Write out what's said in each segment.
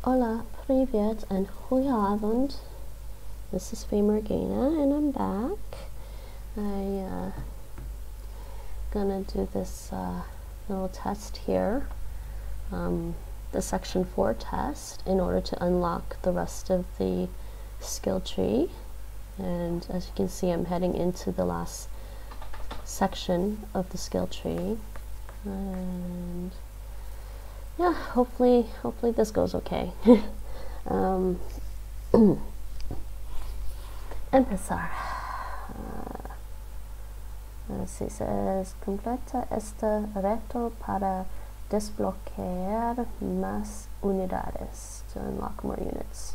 Hola, привет, and goedenavond. This is Faye Morgana, and I'm back. Gonna do this little test here, the Section 4 test, in order to unlock the rest of the skill tree. And as you can see, I'm heading into the last section of the skill tree. And yeah, hopefully this goes okay. Empezar. Así says, completa este reto para desbloquear más unidades, to unlock more units.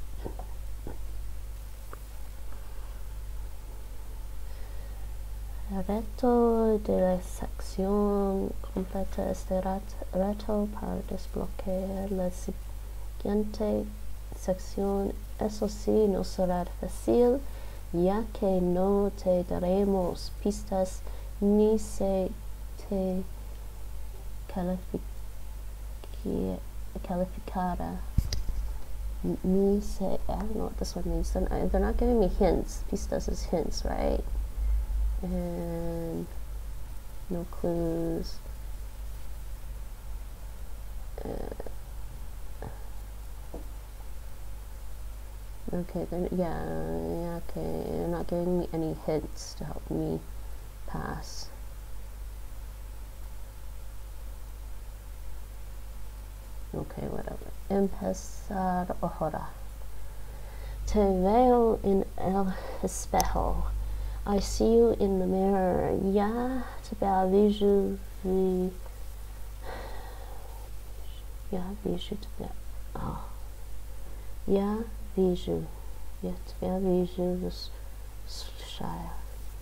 Reto de la sección, completa este reto para desbloquear la siguiente sección. Eso sí, no será fácil, ya que no te daremos pistas ni se te calificará. Ni se, I don't know what this one means. They're not giving me hints. Pistas is hints, right? And no clues. Okay, then yeah, okay. They're not giving me any hints to help me pass. Okay, whatever. Empezar ahora. Te veo en el espejo. I see you in the mirror. Ya te veo Ya vejo te veo. Oh. Ya vejo. Ya te vejo слушая.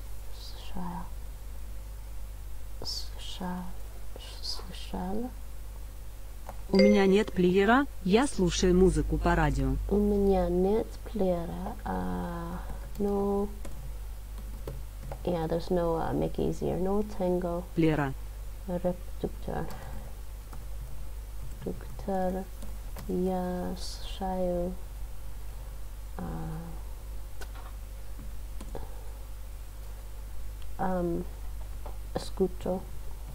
У меня нет плеера, я слушаю музыку по радио. У меня нет плеера. No. Yeah, there's no make it easier. No tengo. Плеера. Reproductor. Reproductor. Я слушаю. Escucho.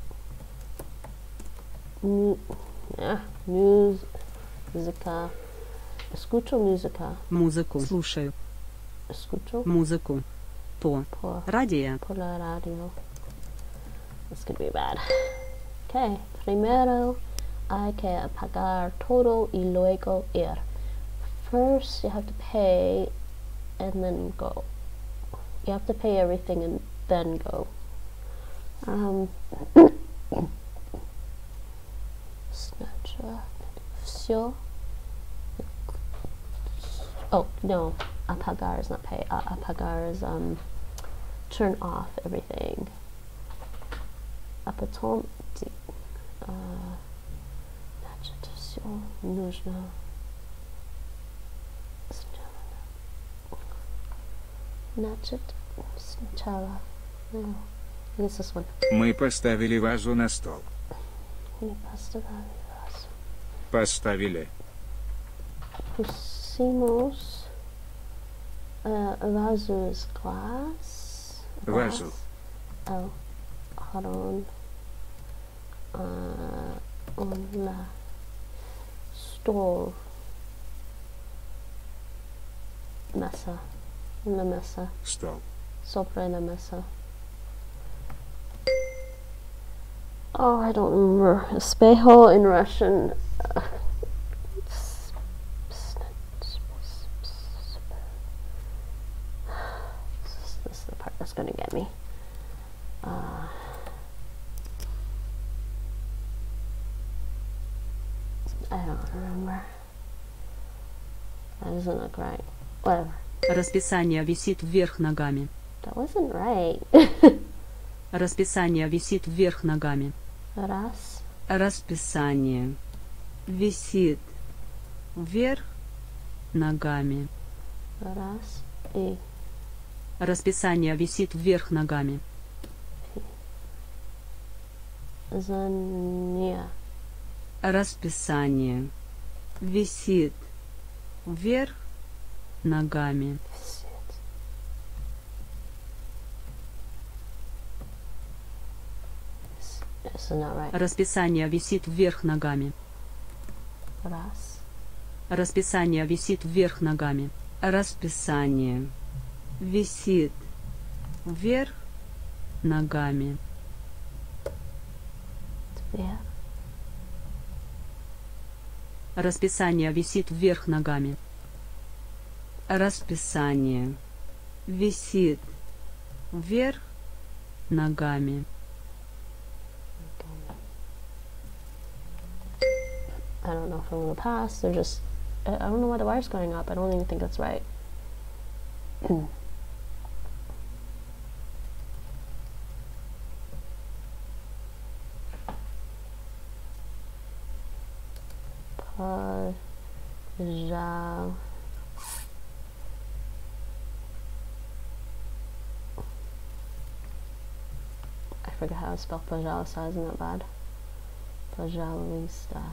Música. Escucho música. Музыку. Слушаю. Escucho. Музыку. По. Радио. Por la radio. This could be bad. Okay. Primero hay que pagar todo y luego ir. First you have to pay and then go. You have to pay everything and then go. Oh no, apagar is not pay. Apagar is turn off everything. Потом значит все нужно. Значит сначала. No. This is one. Мы поставили вазу на стол. Мы поставили вазу. Поставили. Pusimos vaso is glass. Вазу. Oh, hold on la stove. Mesa. La mesa. Стол. Sobre la mesa. Oh, I don't remember. Espejo in Russian. This is the part that's going to get me. I don't remember. That doesn't look right. Whatever. Расписание висит вверх ногами. That wasn't right. Расписание висит вверх ногами. Раз. Расписание висит вверх ногами. Раз. И. Расписание висит вверх ногами. Zania. Расписание Висит. Вверх ногами. Висит. This is not right. Расписание висит вверх ногами. Раз. Расписание висит вверх ногами. Расписание висит вверх ногами. Две. Расписание висит вверх ногами. Расписание висит вверх ногами. I don't know if I'm going to pass. They're just, I don't know why the wire's going up. I don't even think that's right. Пожалуйста. I forget how to spell пожалуйста. Isn't that bad? Пожалуйста.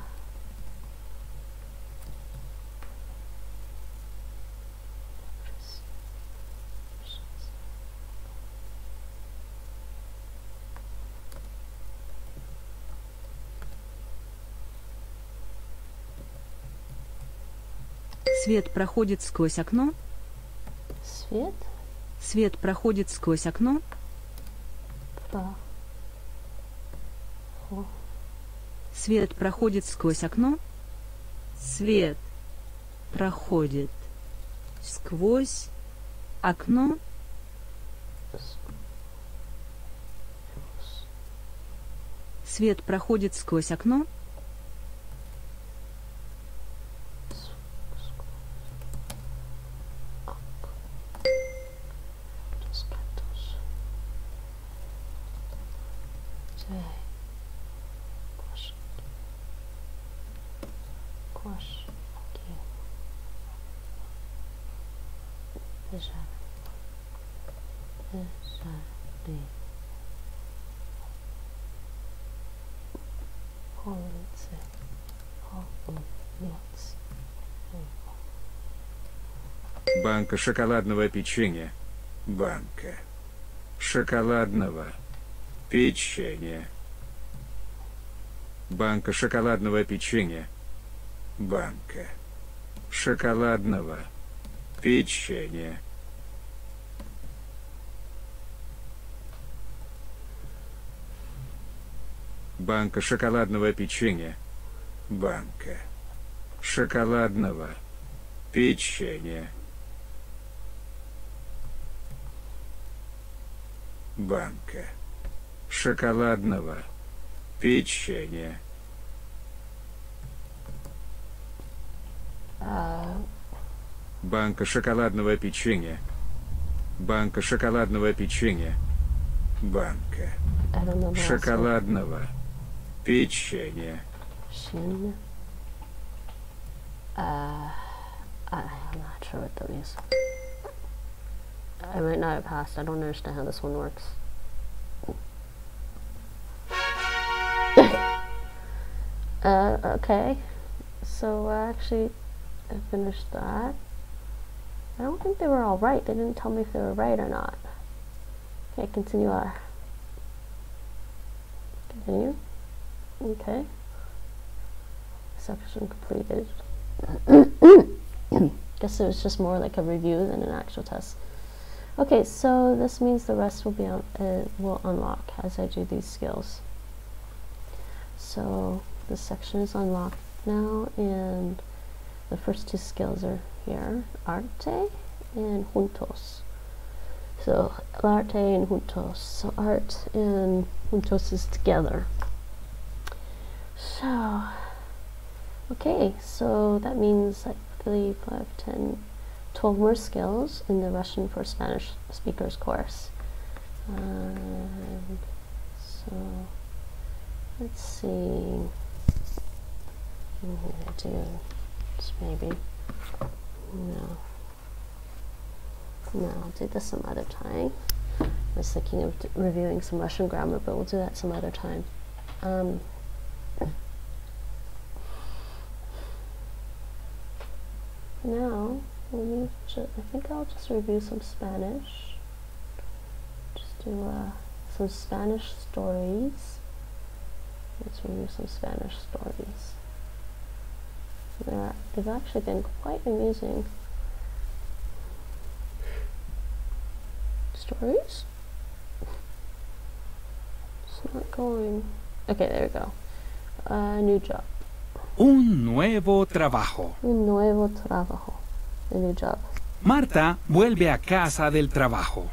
Свет проходит сквозь окно. Свет. Свет проходит сквозь окно. Свет проходит сквозь окно. Свет проходит сквозь окно. Свет проходит сквозь окно. Банка шоколадного печенья. Банка шоколадного печенья. Банка шоколадного печенья. Банка шоколадного печенья. Банка шоколадного печенья. Банка шоколадного печенья. Банка шоколадного печенья. Банка шоколадного печенья. Банка шоколадного печенья. Банка шоколадного печенья. Shin. I'm not sure what that means. I might not have passed. I don't understand how this one works. Okay. So actually, I finished that. I don't think they were all right. They didn't tell me if they were right or not. Okay, continue on. Continue. Okay. Section completed. Guess it was just more like a review than an actual test. Okay, so this means the rest will be will unlock as I do these skills. So this section is unlocked now, and the first two skills are here: arte and juntos. So arte and juntos. So art and juntos is together. So okay, so that means like 3, 5, 10, 12 more skills in the Russian for Spanish speakers course. So let's see. I'm gonna do this maybe. No, I'll do this some other time. I was thinking of reviewing some Russian grammar, but we'll do that some other time. now, I think I'll just review some Spanish. Just do some Spanish stories. Let's review some Spanish stories. They've actually been quite amusing. Stories? It's not going. Okay, there we go. New job. Un nuevo trabajo. Un nuevo trabajo. A new job. Marta vuelve a casa del trabajo.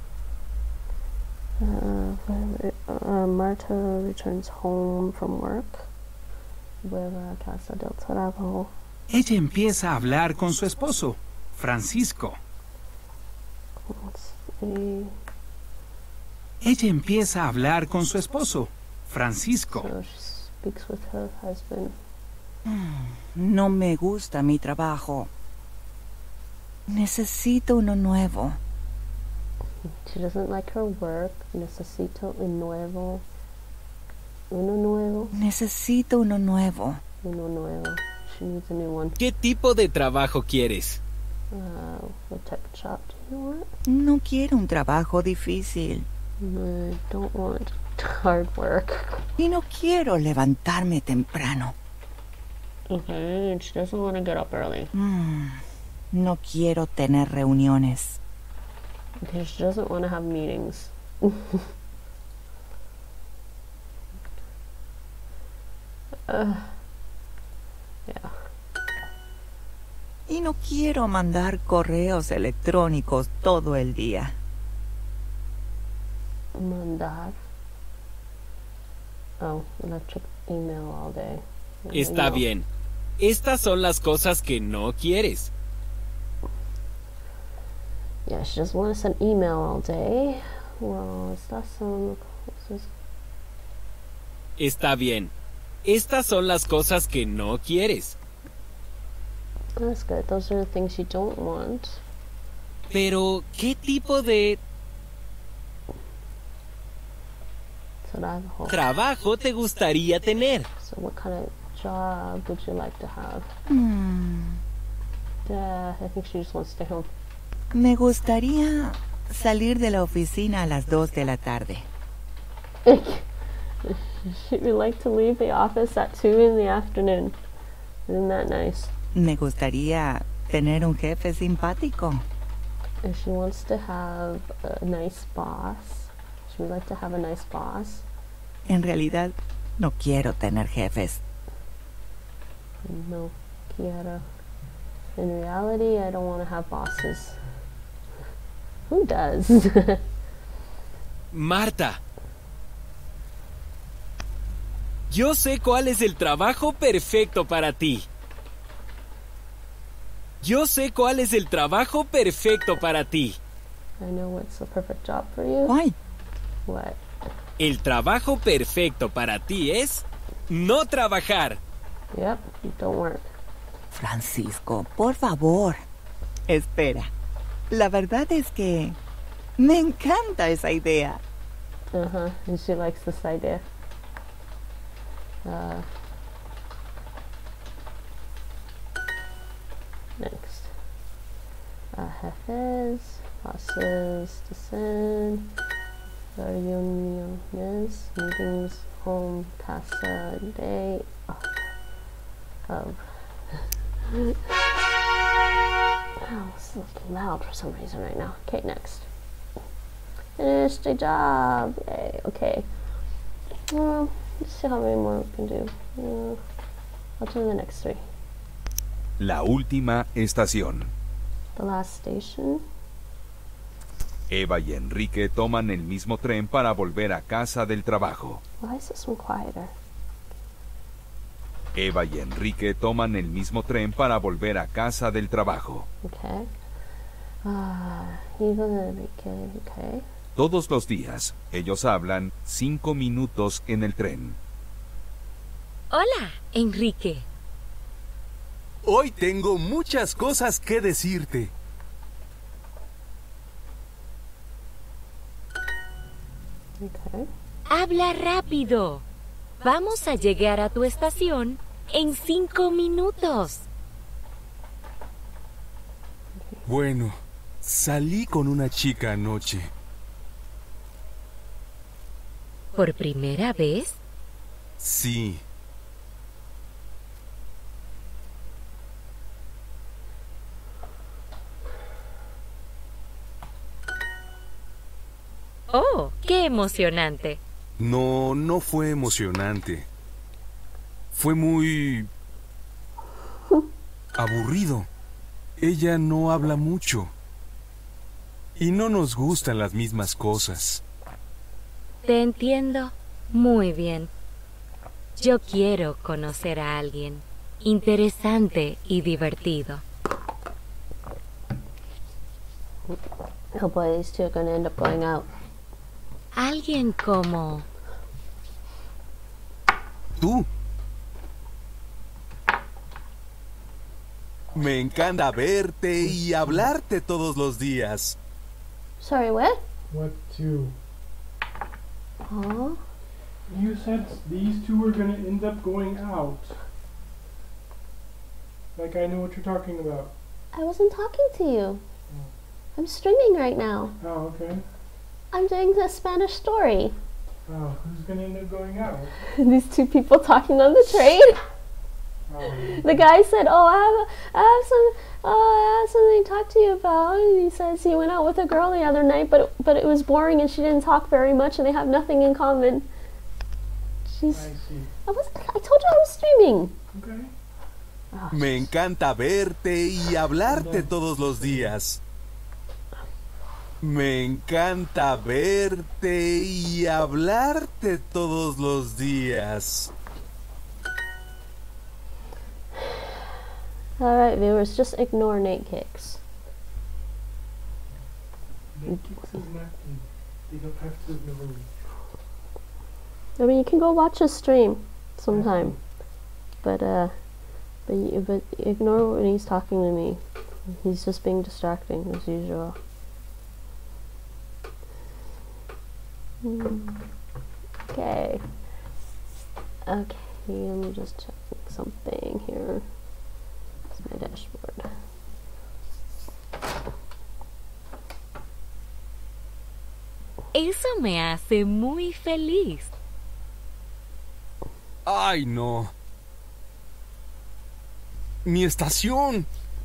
Marta returns home from work. Vuelve a casa del trabajo. Ella empieza a hablar con su esposo, Francisco. Let's see. Ella empieza a hablar con su esposo, Francisco. So she speaks with her husband. No me gusta mi trabajo. Necesito uno nuevo. She doesn't like her work. Necesito un nuevo. Uno nuevo. Necesito uno nuevo. Uno nuevo. She needs a new one. ¿Qué tipo de trabajo quieres? What type of job do you want? No quiero un trabajo difícil. I don't want hard work. Y no quiero levantarme temprano. Okay, and she doesn't want to get up early. No quiero tener reuniones. Okay, she doesn't want to have meetings. Yeah. Y no quiero mandar correos electrónicos todo el día. Mandar. Oh, electric email all day. Está bien. Estas son las cosas que no quieres. Yeah, she doesn't want to send email all day. Well, estas son... Está bien. Estas son las cosas que no quieres. That's good. Those are the things you don't want. Pero, ¿qué tipo de trabajo te gustaría tener? So what kind of job would you like to have? I think she just wants to stay home. Me gustaría salir de la oficina a las 2 de la tarde. She would like to leave the office at 2 in the afternoon. Isn't that nice? Me gustaría tener un jefe simpático. And she wants to have a nice boss. She would like to have a nice boss. En realidad, no quiero tener jefes. No quiero. In reality, I don't want to have bosses. Who does? Marta. Yo sé cuál es el trabajo perfecto para ti. Yo sé cuál es el trabajo perfecto para ti. I know what's the perfect job for you. Why? What? El trabajo perfecto para ti es no trabajar. Yep, don't work. Francisco, por favor. Espera. La verdad es que me encanta esa idea. And she likes this idea. Next. Jefes, bosses, descend, reuniones, meetings, home, casa, day, of. Oh, this is loud for some reason right now. Okay, next. Finished a job. Yay, okay. Well, let's see how many more we can do. I'll do the next 3. La última estación. The last station. Eva y Enrique toman el mismo tren para volver a casa del trabajo. Why is this one quieter? Eva y Enrique toman el mismo tren para volver a casa del trabajo. Okay. Eva and Enrique, okay. Todos los días, ellos hablan 5 minutos en el tren. Hola, Enrique. Hoy tengo muchas cosas que decirte. Okay. Habla rápido. Vamos a llegar a tu estación en 5 minutos. Bueno, salí con una chica anoche. ¿Por primera vez? Sí. ¡Oh, qué emocionante! No fue emocionante. Fue muy... aburrido. Ella no habla mucho. Y no nos gustan las mismas cosas. Te entiendo muy bien. Yo quiero conocer a alguien interesante y divertido. Oh boy, these two are going to end up going out. Alguien como... Tú. Me encanta verte y hablarte todos los días. Sorry, what? What two? Huh? You said these two were gonna end up going out. Like I know what you're talking about. I wasn't talking to you. I'm streaming right now. Oh, okay. I'm doing the Spanish story. Oh, who's gonna end up going out? These two people talking on the train. Oh, The guy said, "Oh, I have something to talk to you about." And he says he went out with a girl the other night, but it was boring and she didn't talk very much, and they have nothing in common. I see. I told you I was streaming. Okay. Oh, Me encanta verte y hablarte todos los días. Me encanta verte y hablarte todos los días. Alright, viewers, just ignore Nate Kicks. Nate Kicks is nothing. They don't have to ignore me. I mean, you can go watch his stream sometime, but ignore when he's talking to me. He's just being distracting as usual. Okay. Okay, let me just check something here. It's my dashboard. Eso me hace muy feliz. ¡Ay, no! ¡Mi estación!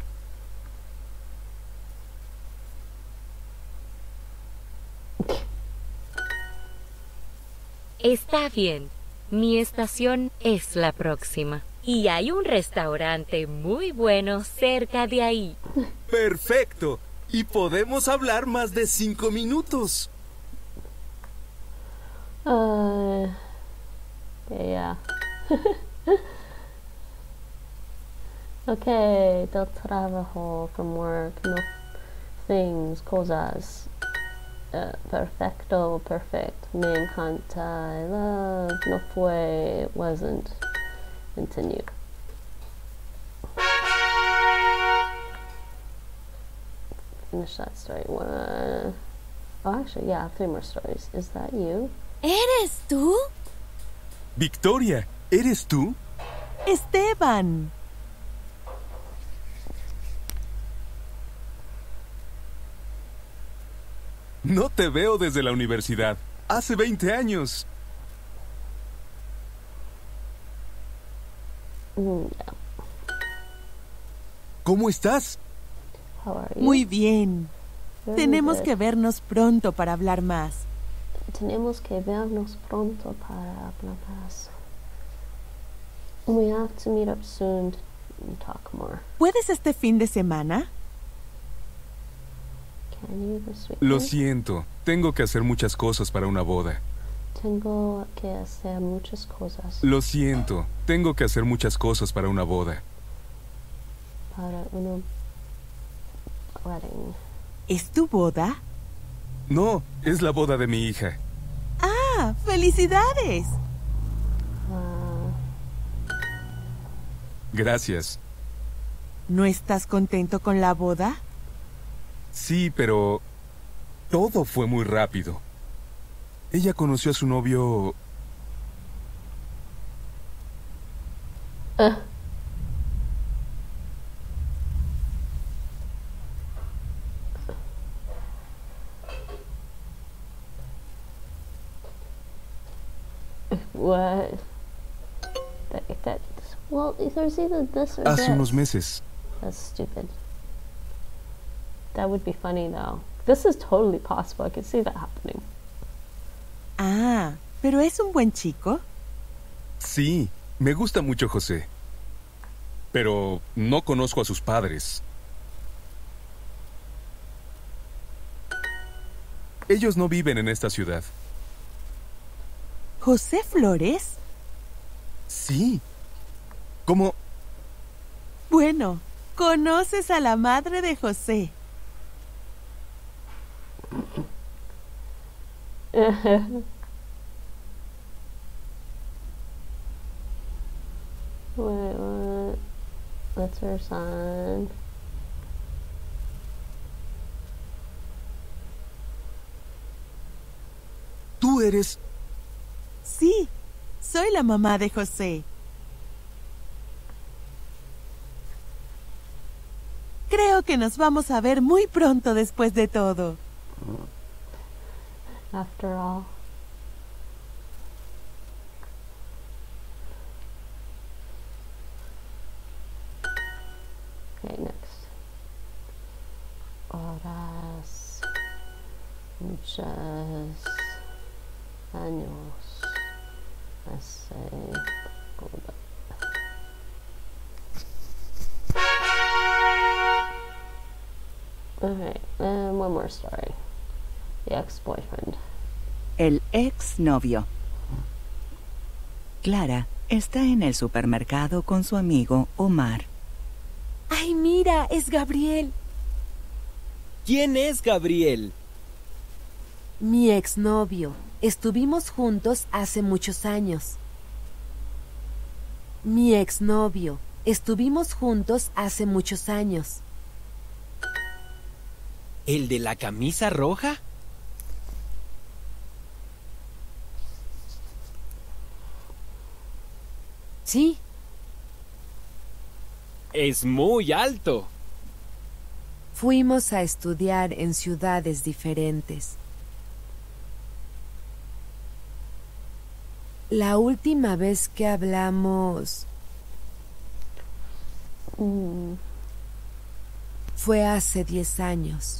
Está bien. Mi estación es la próxima. Y hay un restaurante muy bueno cerca de ahí. ¡Perfecto! Y podemos hablar más de 5 minutos. Yeah. Okay, del trabajo, from work, no things, cosas. Perfecto, perfect. Me encanta, I love, no fue, it wasn't. Continue. Finish that story. Oh, actually, yeah, 3 more stories. Is that you? ¿Eres tú? Victoria, ¿eres tú? Esteban. No te veo desde la universidad. Hace 20 años. Yeah. ¿Cómo estás? How are you? Muy bien. Very Tenemos good. que vernos pronto para hablar más. Tenemos que vernos pronto para hablar más. We have to meet up soon and talk more. ¿Puedes este fin de semana? Can you this weekend? Lo siento, tengo que hacer muchas cosas para una boda. Tengo que hacer muchas cosas Lo siento, tengo que hacer muchas cosas para una boda. para una wedding. ¿Es tu boda? No, es la boda de mi hija. ¡Ah! ¡Felicidades! Gracias. ¿No estás contento con la boda? Sí, pero todo fue muy rápido. Ella conoció a su novio... What? Well, there's either this or Hace this. unos meses. That's stupid. That would be funny though. This is totally possible. I could see that happening. Ah, ¿pero es un buen chico? Sí, me gusta mucho José. Pero no conozco a sus padres. Ellos no viven en esta ciudad. ¿José Flores? Sí. ¿Cómo? Bueno, conoces a la madre de José. Wait, what? That's her son. ¿Tú eres? Sí, soy la mamá de José. Creo que nos vamos a ver muy pronto después de todo. After all. Okay, next. Horas. Muchos años. Hace. Hold up. Okay, and one more story. The ex-boyfriend. El exnovio. Clara está en el supermercado con su amigo Omar. ¡Ay, mira! ¡Es Gabriel! ¿Quién es Gabriel? Mi exnovio. Estuvimos juntos hace muchos años. Mi exnovio. Estuvimos juntos hace muchos años. ¿El de la camisa roja? Sí. Es muy alto. Fuimos a estudiar en ciudades diferentes. La última vez que hablamos fue hace 10 años.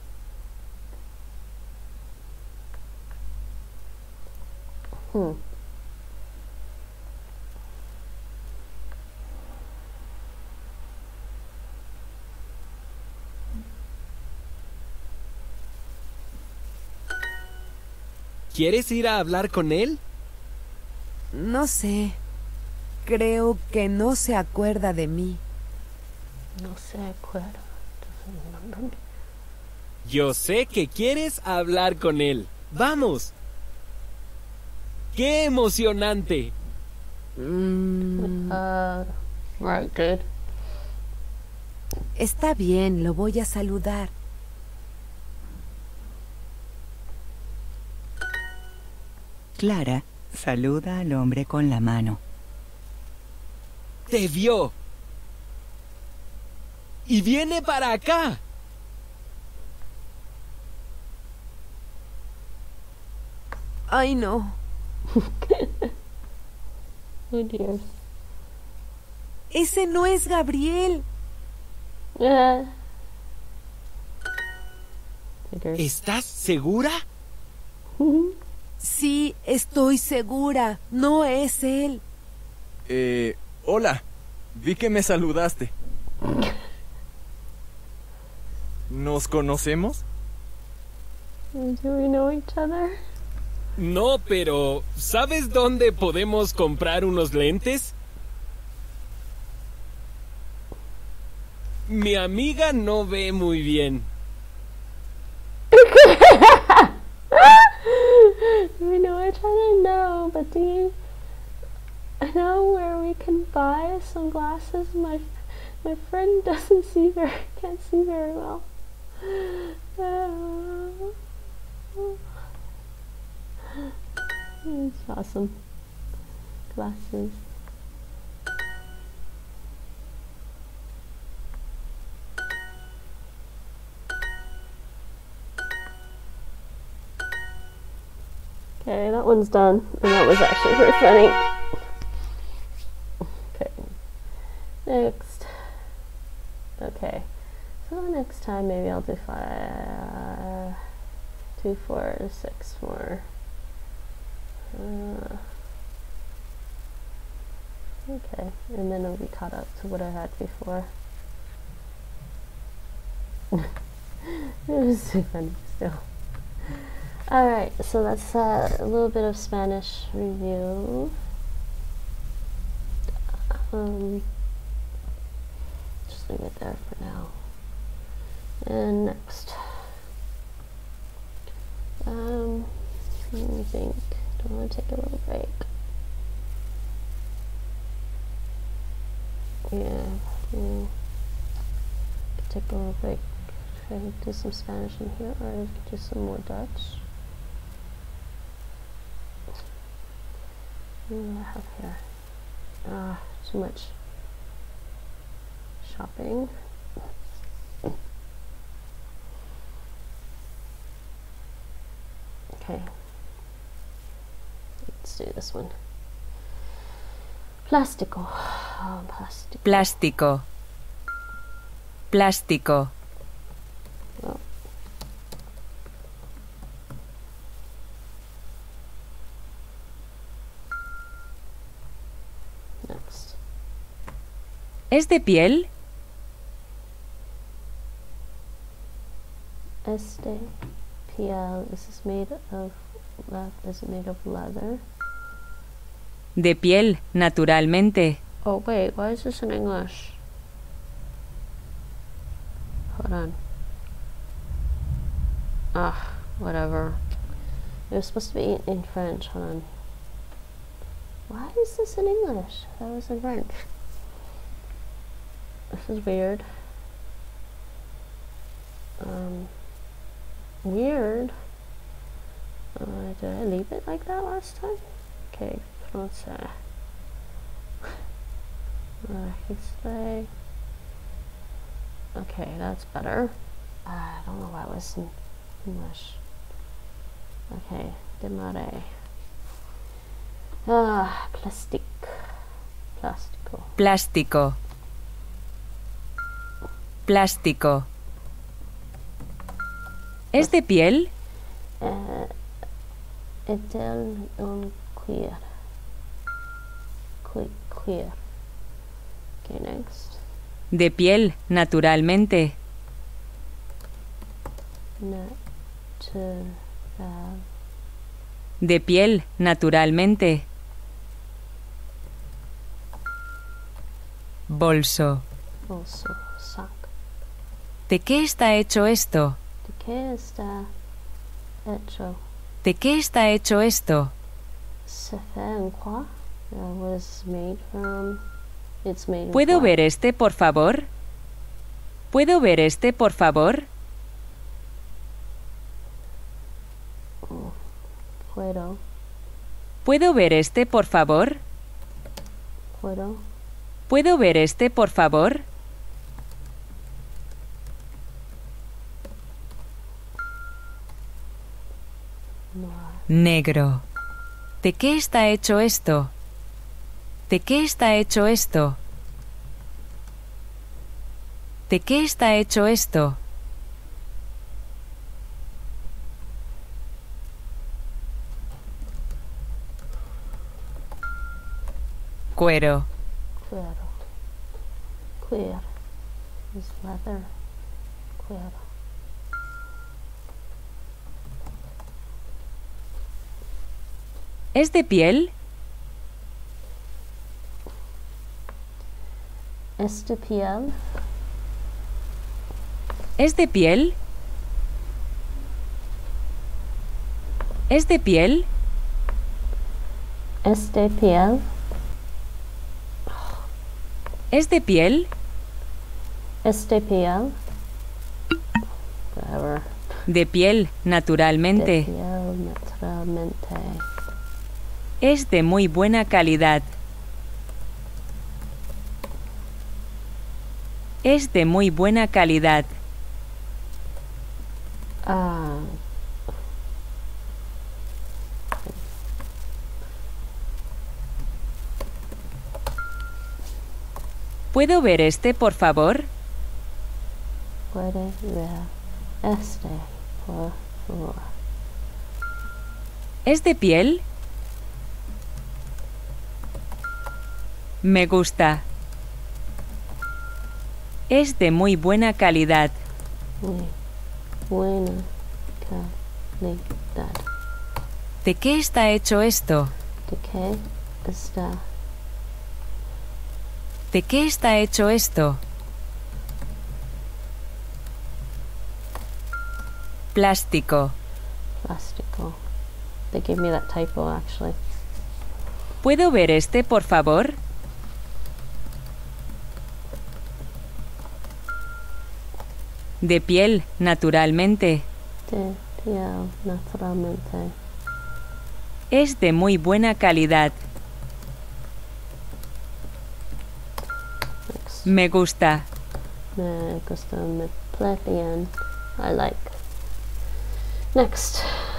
¿Quieres ir a hablar con él? No sé. Creo que no se acuerda de mí. No se acuerda. Doesn't remember me. Yo sé que quieres hablar con él. ¡Vamos! ¡Qué emocionante! Right, dude. Está bien, lo voy a saludar. Clara saluda al hombre con la mano. ¡Te vio! ¡Y viene para acá! Ay, no. Oh, dear. Ese no es Gabriel. ¿Estás segura? Sí, estoy segura. No es él. Hola. Vi que me saludaste. ¿Nos conocemos? Do we know each other? No, pero ¿sabes dónde podemos comprar unos lentes? Mi amiga no ve muy bien. Do we know each other? No, but do you know where we can buy some glasses? My friend can't see very well. It's awesome. Glasses. Okay, that one's done. And that was actually very funny. Okay. Next. Okay. So next time maybe I'll do 5, 2, 4, 6 more. Okay, and then it'll be caught up to what I had before. It was too funny still. Alright, so that's a little bit of Spanish review. Just leave it there for now. And next. Let me think. Do I want to take a little break? Yeah. Take a little break. Try to do some Spanish in here, or do some more Dutch. What do I have here? Too much shopping. Okay. Let's do this one. Plástico. Plástico. Plástico. Plástico. Oh. Next. ¿Es de piel? Este piel. Is this made of leather? De piel, naturalmente. Oh wait, why is this in English? Hold on. Whatever. It was supposed to be in French. Hold on. Why is this in English? That was in French. This is weird. Weird. Did I leave it like that last time? Okay, français. say. Okay, that's better. I don't know why it was in English. Okay, demare. Plastic. Plástico. Plástico. Plástico. ¿Es de piel? Etel un queer. Queer. Okay, next. De piel, naturalmente. Natural. De piel, naturalmente. Bolso. Bolso. Sac. ¿De qué está hecho esto? ¿De qué está hecho? ¿De qué está hecho esto? Se fait en quoi? Was made from. It's made. ¿Puedo ver este, por favor? ¿Puedo ver este, por favor? Puedo. ¿Puedo ver este, por favor? Puedo. ¿Puedo ver este, por favor? Negro. ¿De qué está hecho esto? ¿De qué está hecho esto? ¿De qué está hecho esto? Cuero. Cuero. Queer. Is leather. Cuero. ¿Es de piel? ¿Es de piel? ¿Es de piel? ¿Es de piel? ¿Es de piel? ¿Es de piel? ¿Es de piel? Whatever. De piel, naturalmente. De piel, naturalmente. Es de muy buena calidad. Es de muy buena calidad. ¿Puedo ver este, por favor? Puede ver este, por favor. ¿Es de piel? Me gusta. Es de muy buena calidad. Muy buena calidad. ¿De qué está hecho esto? ¿De qué está? ¿De qué está hecho esto? Plástico. Plástico. They gave me that typo, actually. ¿Puedo ver este, por favor? De piel, naturalmente. De piel, naturalmente. Es de muy buena calidad. Next. Me gusta. Me gusta, me play bien. I like. Next.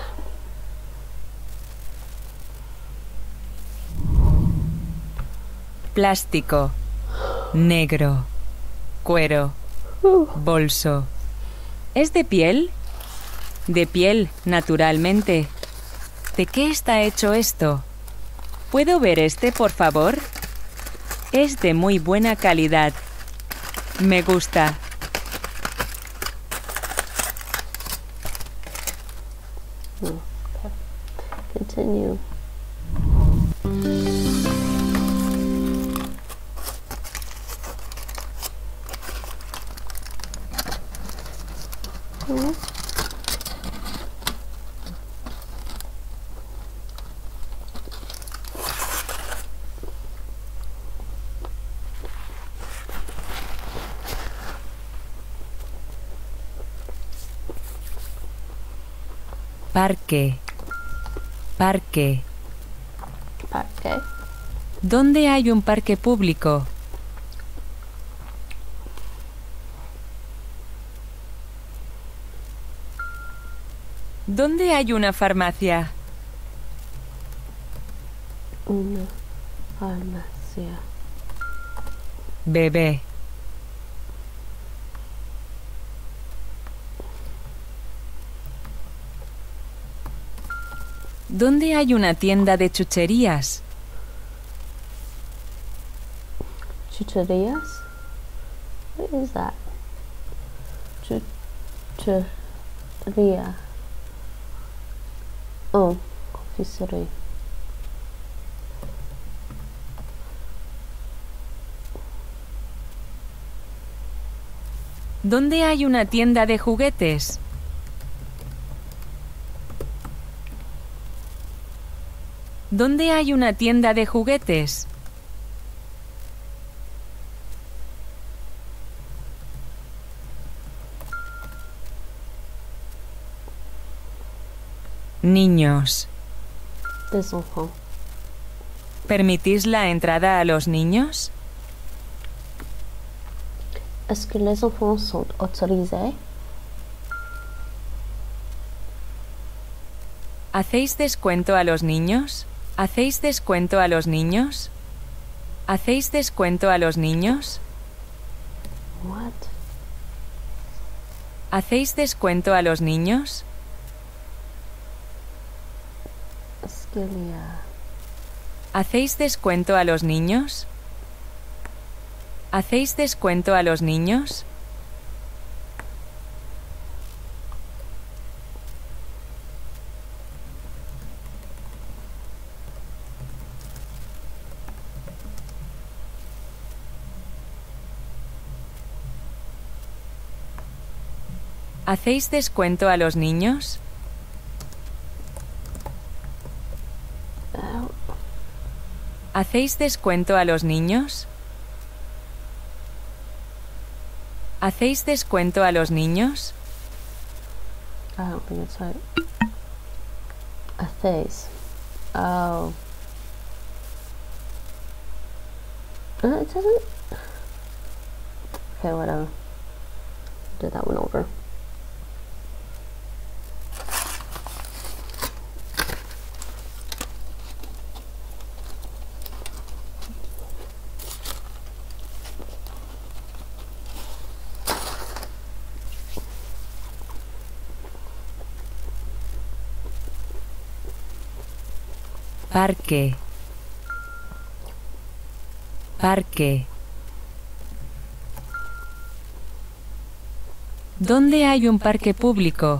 Plástico. Negro. Cuero. Bolso. ¿Es de piel? De piel, naturalmente. ¿De qué está hecho esto? ¿Puedo ver este, por favor? Es de muy buena calidad. Me gusta. Okay. Continue. Parque. Parque. Parque. ¿Dónde hay un parque público? ¿Dónde hay una farmacia? Una farmacia. Bebé. ¿Dónde hay una tienda de chucherías? Chucherías? What is that? Chuchería. Oh, confisería. ¿Dónde hay una tienda de juguetes? ¿Dónde hay una tienda de juguetes? Niños. Des enfants. ¿Permitís la entrada a los niños? Est-ce que les enfants sont autorisés? ¿Hacéis descuento a los niños? ¿Hacéis descuento a los niños? ¿Hacéis descuento a los niños? What? ¿Hacéis descuento a los niños? Esquilia. ¿Hacéis descuento a los niños? ¿Hacéis descuento a los niños? ¿Hacéis descuento a los niños? ¿Hacéis descuento a los niños? ¿Hacéis descuento a los niños? I don't think it's right. Hacéis. Oh. It doesn't. Okay, whatever. Do that one over. Parque. Parque. ¿Dónde hay un parque público?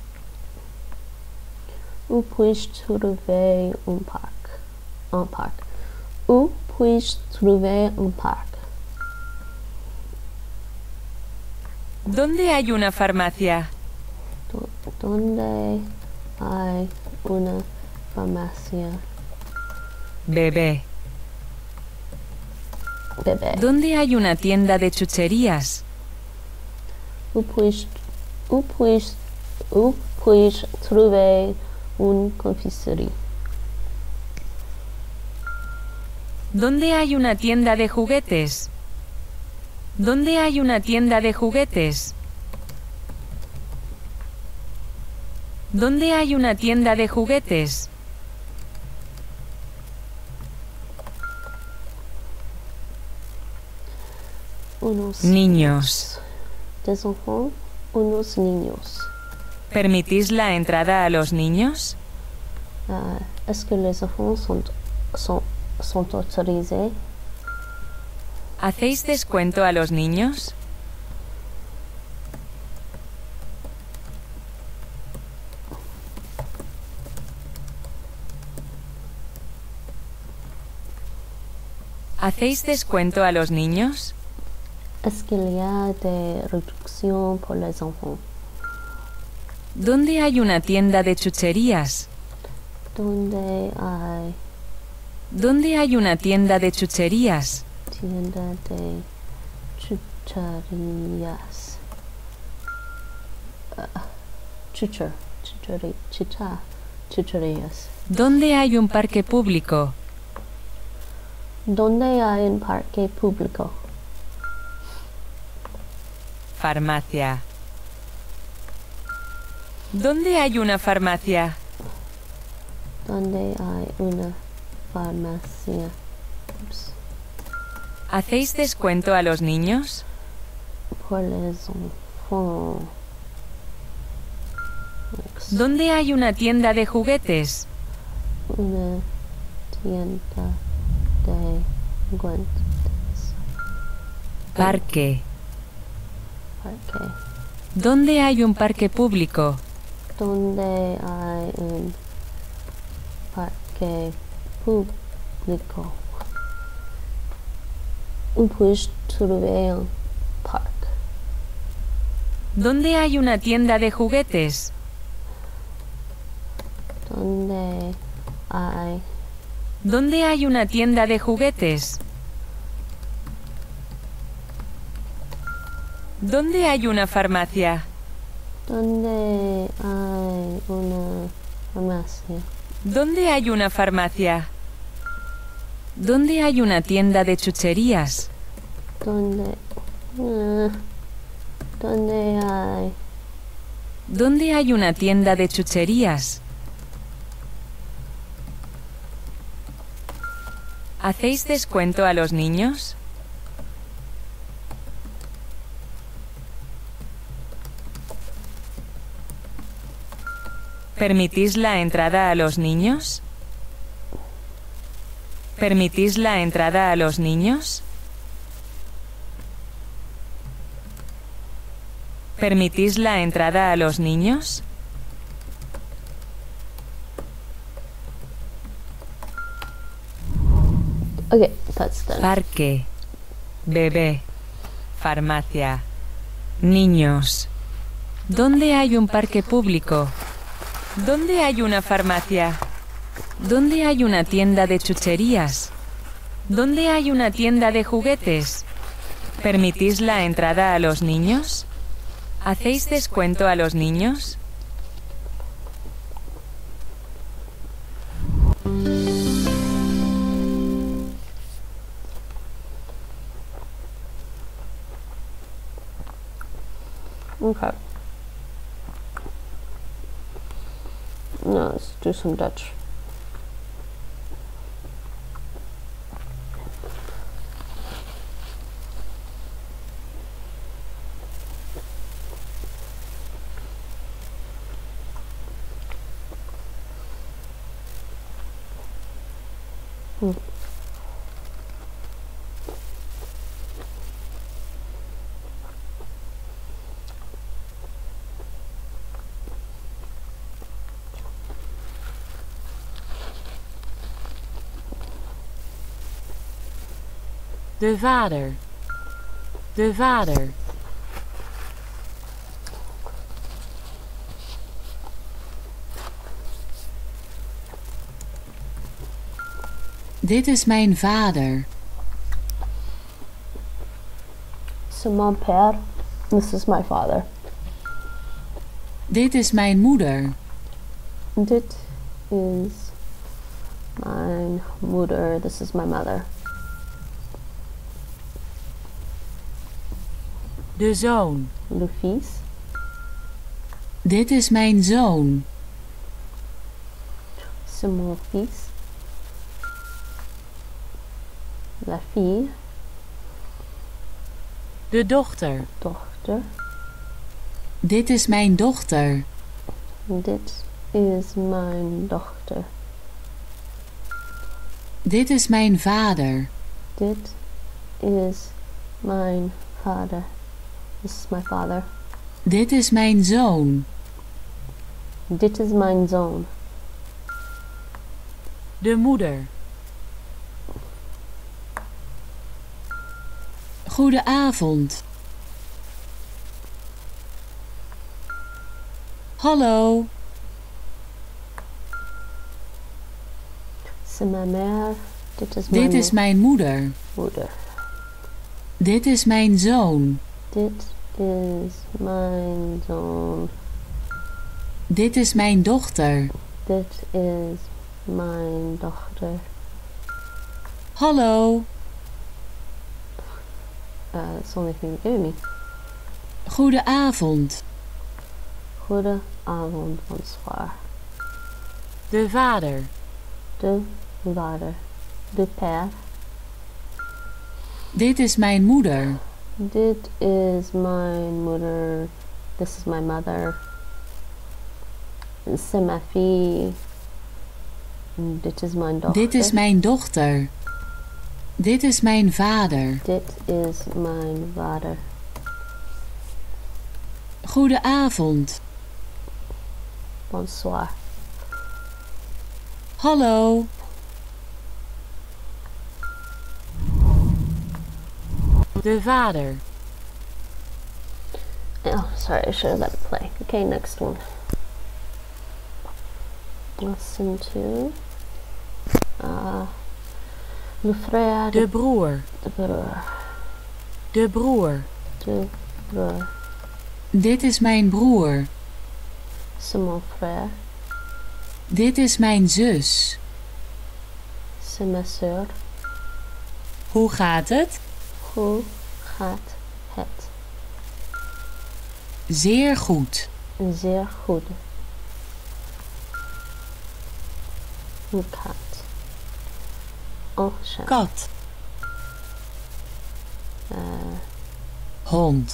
Où puis-je trouver un parc? Un parc. Où puis-je trouver un parc? ¿Dónde hay una farmacia? ¿Dónde hay una farmacia? Bebé. Bebé. ¿Dónde hay una tienda de chucherías? Où puis-je trouver une confiserie? ¿Dónde hay una tienda de juguetes? ¿Dónde hay una tienda de juguetes? ¿Dónde hay una tienda de juguetes? Unos niños. Des enfants, unos niños. ¿Permitís la entrada a los niños? Est-ce que les enfants sont autorisés? ¿Hacéis descuento a los niños? ¿Hacéis descuento a los niños? Est-ce qu'il y a des réductions pour les enfants? ¿Dónde hay una tienda de chucherías? ¿Dónde hay una tienda de chucherías? Tienda de chucherías. Chucherías. ¿Dónde hay un parque público? ¿Dónde hay un parque público? Farmacia. ¿Dónde hay una farmacia? ¿Dónde hay una farmacia? Ups. ¿Hacéis descuento a los niños? Pour les enfants. ¿Dónde hay una tienda de juguetes? Una tienda de juguetes. Parque. Parque. ¿Dónde hay un parque público? ¿Dónde hay un parque público? Où puis-je trouver un parc? ¿Dónde hay una tienda de juguetes? ¿Dónde hay una tienda de juguetes? ¿Dónde hay una farmacia? ¿Dónde hay una farmacia? ¿Dónde hay una farmacia? ¿Dónde hay una tienda de chucherías? ¿Dónde hay una tienda de chucherías? ¿Hacéis descuento a los niños? ¿Permitís la entrada a los niños? ¿Permitís la entrada a los niños? ¿Permitís la entrada a los niños? Okay, that's done. Parque. Bebé. Farmacia. Niños. ¿Dónde hay un parque público? ¿Dónde hay una farmacia? ¿Dónde hay una tienda de chucherías? ¿Dónde hay una tienda de juguetes? ¿Permitís la entrada a los niños? ¿Hacéis descuento a los niños? Okay. Now let's do some Dutch. De vader. De vader. Dit is mijn vader. C'est mon père. This is my father. Dit is mijn moeder. Dit is mijn moeder. This is my mother. De zoon. Le fils. Dit is mijn zoon. C'est mon fils. La fille. De dochter. Dochter. Dit is mijn dochter. Dit is mijn dochter. Dit is mijn vader. Dit is mijn vader. This is my father. Dit is mijn zoon. Dit is mijn zoon. De moeder. Goedenavond. Hallo. C'est ma mère. Dit is mijn moeder. Moeder. Dit is mijn zoon. Dit is mijn zoon. Dit is mijn dochter. Dit is mijn dochter. Hallo. It's only thing you're giving me. Goedenavond. Goedenavond, bonsoir. De vader. De vader. De père. Dit is mijn moeder. Dit is mijn moeder. This is my mother. C'est ma fille. Dit is mijn dochter. Dit is mijn dochter. Dit is mijn vader. Dit is mijn vader. Goedenavond. Bonsoir. Hallo. De vader. Oh, sorry, I should have let it play. Okay, next one. Listen to le frère. De broer. De broer. De broer. De broer. Dit is mijn broer. C'est mon frère. Dit is mijn zus. C'est ma sœur. Hoe gaat het? Hoe gaat het? Zeer goed. Zeer goed. Een kat. Chat. Kat. Hond.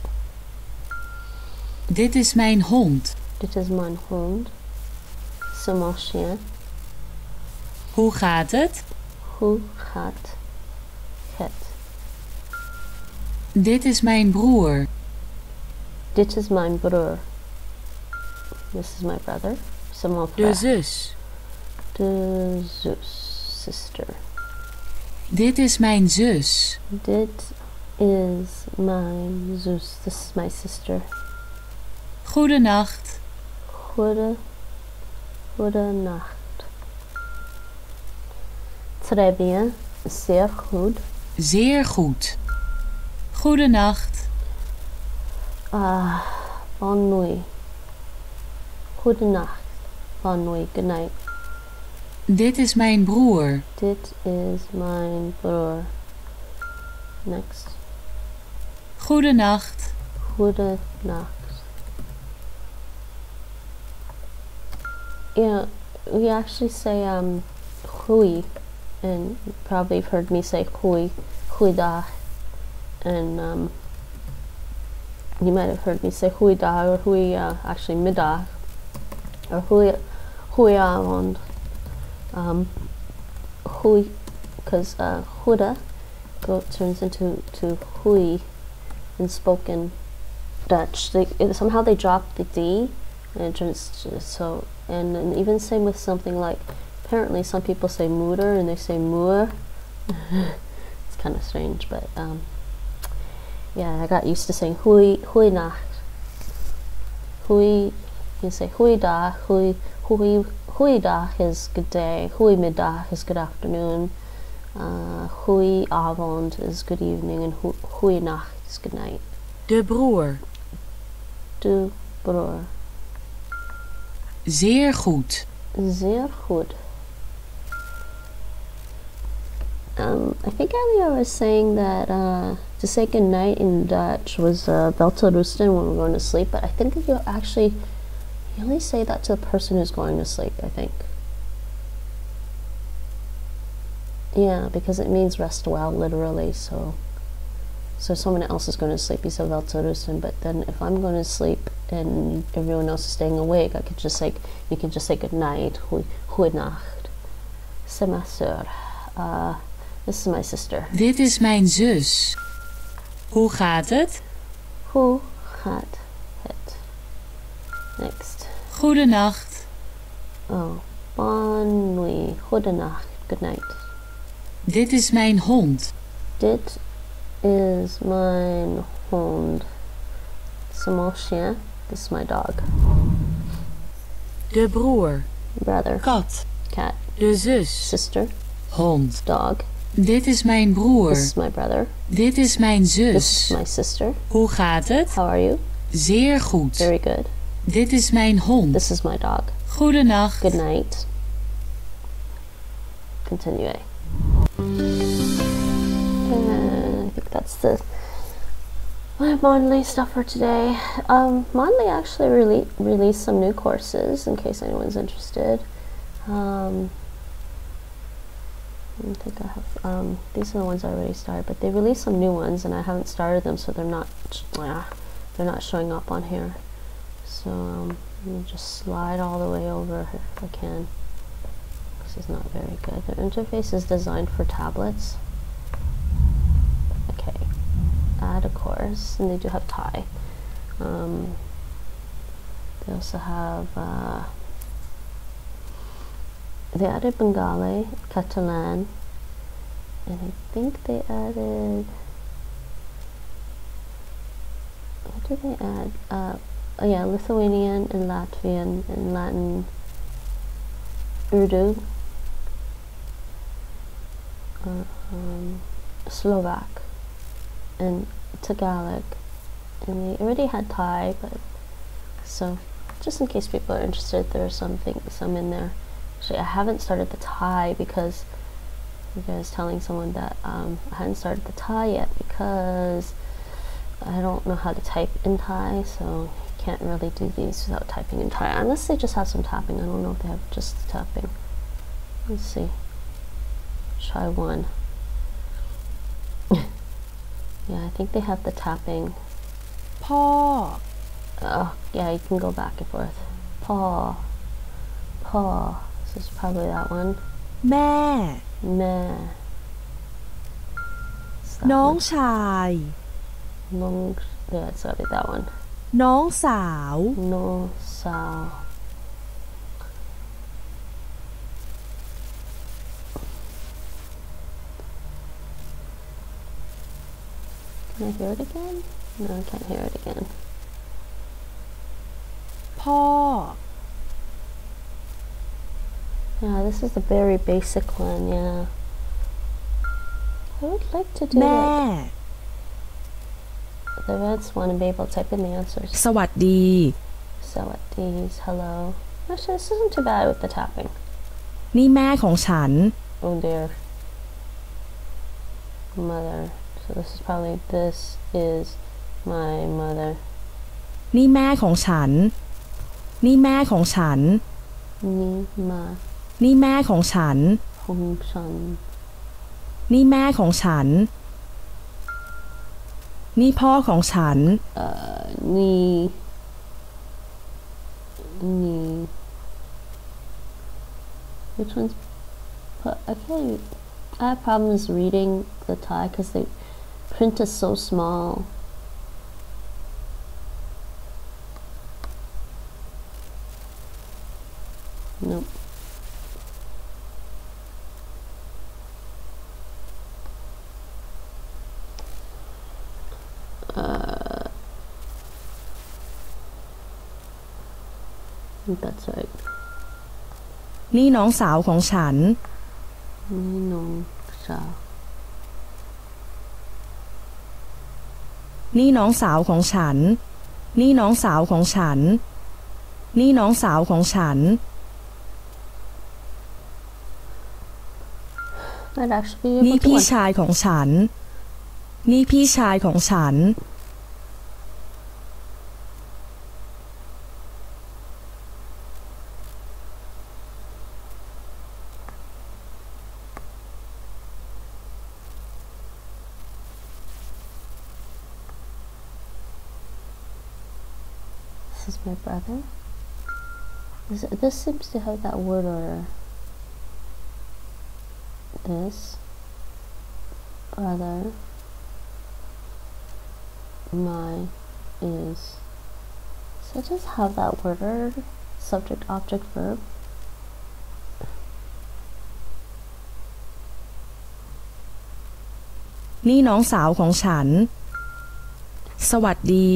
Dit is mijn hond. Dit is mijn hond. C'est mon chien. Hoe gaat het? Hoe gaat het? Dit is mijn broer. Dit is mijn broer. This is my brother. C'est mon frère. De zus. De zus. Sister. Dit is mijn zus. Dit is mijn zus. This is my sister. Goedenacht. Goedenacht. Très bien. Zeer goed. Zeer goed. Goedenacht. Bonne nuit. Goedenacht. Bonne nuit. Good night. Dit is mijn broer. Dit is mijn broer. Next. Goedenacht. Goedenacht. Yeah, we actually say goeie, and you probably have heard me say goeiedag, and you might have heard me say goeiedag or actually middag, or goeieavond. because Huda turns into hui in spoken Dutch. Somehow they drop the D, and it turns to, so. And even same with something like, apparently some people say moeder and they say moer. It's kind of strange, but yeah, I got used to saying hui nacht. Hui, you say hui dag, hui dag is good day, hui middag is good afternoon, hui avond is good evening, and hui nacht is good night. De broer. De broer. Zeer goed. Zeer goed. I think earlier I was saying that to say good night in Dutch was Welterusten when we're going to sleep, but I think you only say that to the person who's going to sleep, I think. Yeah, because it means rest well, literally, so someone else is going to sleep, you say Welterusten, but then if I'm going to sleep and everyone else is staying awake, you can just say good night, goeienacht. C'est ma sœur. This is my sister. Dit is mijn zus. Hoe gaat het? Hoe gaat het? Next. Goedenacht. Oh, bonne nuit. Goedenacht. Good night. Dit is mijn hond. Dit is mijn hond. C'est mon chien. This is my dog. De broer. Brother. Kat. Cat. De zus. Sister. Hond. Dog. Dit is mijn broer. This is my brother. Dit is mijn zus. This is my sister. Hoe gaat het? How are you? Zeer goed. Very good. Dit is mijn hond. This is my dog. Goedenacht. Good night. Continue. I think that's my Monly stuff for today. Monly actually released some new courses in case anyone's interested. I think I have, these are the ones I already started, but they released some new ones and I haven't started them, so they're not showing up on here. So let me just slide all the way over if I can. This is not very good. Their interface is designed for tablets. Okay, add a course, and they do have Thai. They also have they added Bengali, Catalan, and I think they added, what did they add? Oh yeah, Lithuanian and Latvian and Latin, Urdu, Slovak, and Tagalog, and they already had Thai, but so just in case people are interested, there's some in there. Actually, I haven't started the Thai because I was telling someone that I hadn't started the Thai yet because I don't know how to type in Thai, so you can't really do these without typing in Thai, unless they just have some tapping. I don't know if they have just the tapping. Let's see. Try one. Yeah, I think they have the tapping. Paw. Oh, yeah, you can go back and forth. Paw. Paw. This is probably that one. แม่ Meh. น้องชาย Long. Yeah, it's gotta be that one. น้องสาว No sao. Can I hear it again? No, I can't hear it again. พ่อ Yeah, this is the very basic one, yeah. I would like to do แม่ like the advanced one and be able to type in the answers. สวัสดี Sawadis, hello. Actually, this isn't too bad with the tapping. นี่แม่ของฉัน Oh dear. Mother. So this is probably, this is my mother. นี่แม่ของฉัน นี่แม่ของฉัน Ni ma นี่แม่ของฉัน hong shan. นี่แม่ของฉัน นี่พ่อของฉัน Ni. Which one's? I can't even. I have problems reading the Thai because the print is so small. Nope. That's right. นี่น้องสาวของฉันนี่น้องสาวนี่น้องสาวของฉัน นี่น้องสาวของฉัน นี่น้องสาวของฉัน I'd actually be นี่ able to พี่ one. ชายของฉัน นี่พี่ชายของฉัน This is my brother. This seems to have that word order. This brother, my is. So just have that word order, subject, object, verb. นี่น้องสาวของฉัน สวัสดี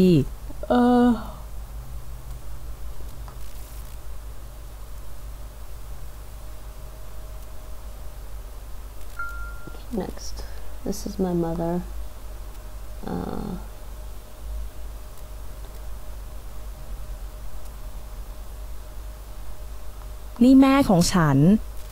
Next, this is my mother. นี่แม่ของฉัน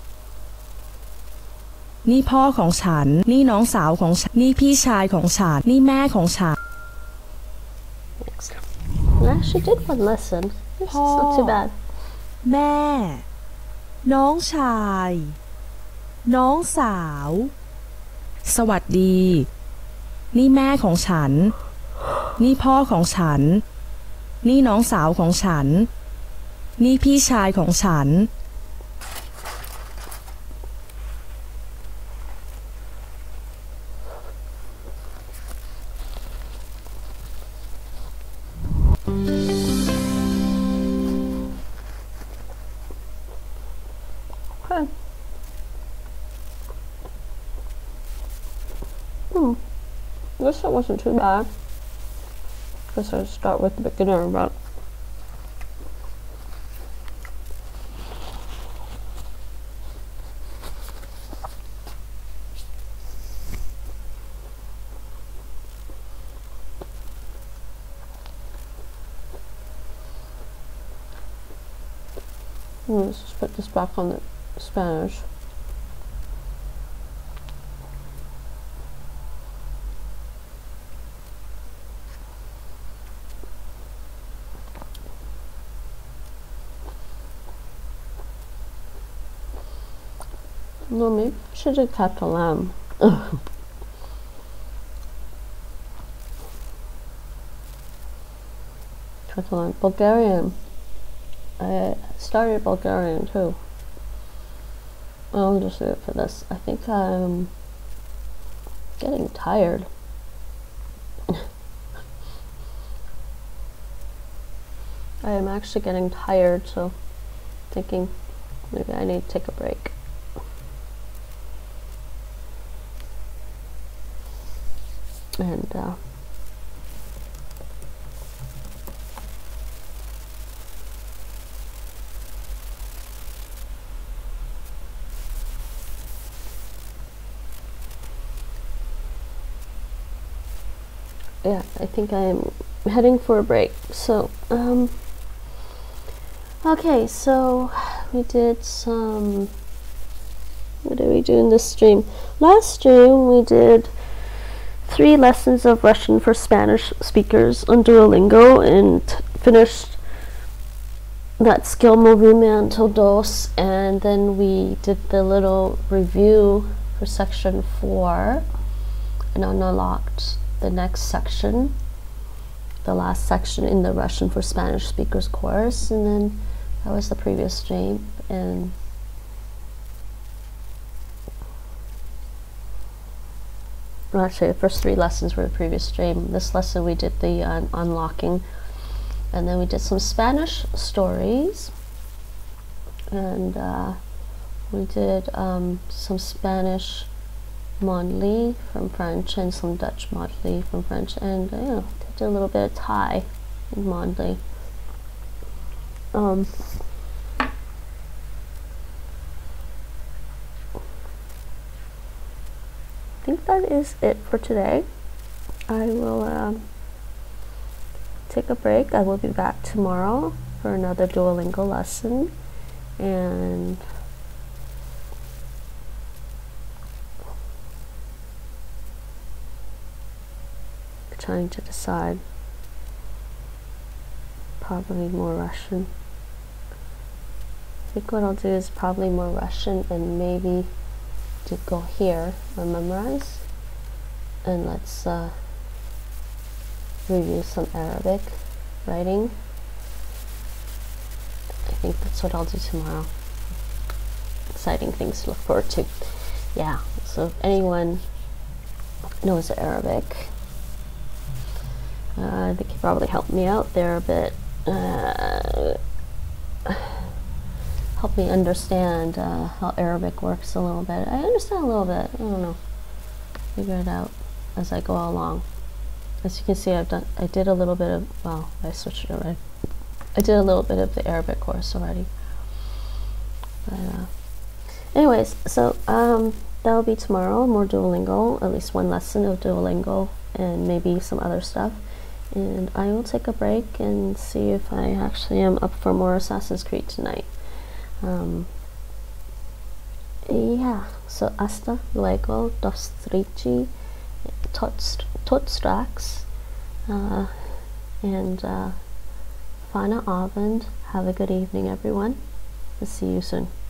นี่พ่อของฉัน นี่น้องสาวของฉัน นี่พี่ชายของฉัน นี่แม่ของฉัน Next. I actually did one lesson. This is not too bad. แม่ น้องชาย น้องสาว สวัสดี นี่แม่ของฉัน นี่พ่อของฉัน นี่น้องสาวของฉัน นี่พี่ชายของฉัน Okay. This one wasn't too bad. Guess I'd start with the beginner, but let's just put this back on the Spanish. No, maybe I should have kept a lamb. Catalan, Bulgarian. I started Bulgarian too. I'll just do it for this. I think I'm getting tired. I am actually getting tired, so thinking maybe I need to take a break. And yeah, I think I'm heading for a break. So, okay, so we did some, what did we do in this stream? Last stream we did 3 lessons of Russian for Spanish speakers on Duolingo and finished that skill movimiento dos, and then we did the little review for section 4 and unlocked the next section, the last section in the Russian for Spanish speakers course, and then that was the previous stream. And well, actually the first 3 lessons were the previous stream. This lesson we did the unlocking, and then we did some Spanish stories, and we did some Spanish Mondly from French and some Dutch Mondly from French, and did a little bit of Thai in Mondly. I think that is it for today. I will take a break. I will be back tomorrow for another Duolingo lesson, and trying to decide. Probably more Russian. I think what I'll do is probably more Russian and maybe to go here or memorize, and let's review some Arabic writing. I think that's what I'll do tomorrow. Exciting things to look forward to. Yeah, so if anyone knows Arabic, they can probably help me out there a bit. Help me understand how Arabic works a little bit. I understand a little bit. I don't know. Figure it out as I go along. As you can see, I did a little bit of, well, I switched it already. I did a little bit of the Arabic course already. But anyways, so that'll be tomorrow. More Duolingo, at least 1 lesson of Duolingo, and maybe some other stuff. And I will take a break and see if I actually am up for more Assassin's Creed tonight. Yeah, so hasta luego, do vstřeči, tot straks, and fajna abend. Have a good evening, everyone. I'll see you soon.